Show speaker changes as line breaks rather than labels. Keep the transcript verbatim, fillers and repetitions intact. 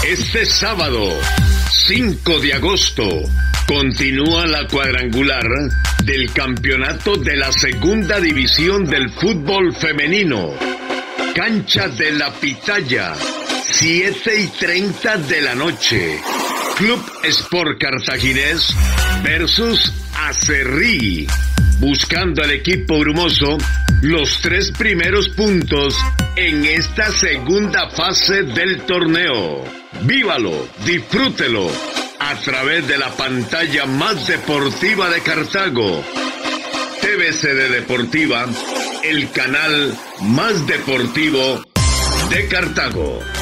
Este sábado, cinco de agosto, continúa la cuadrangular del campeonato de la segunda división del fútbol femenino. Cancha de la Pitaya, siete y treinta de la noche. Club Sport Cartaginés versus Acerrí. Buscando al equipo brumoso los tres primeros puntos en esta segunda fase del torneo. Vívalo, disfrútelo a través de la pantalla más deportiva de Cartago. T V C D Deportiva, el canal más deportivo de Cartago.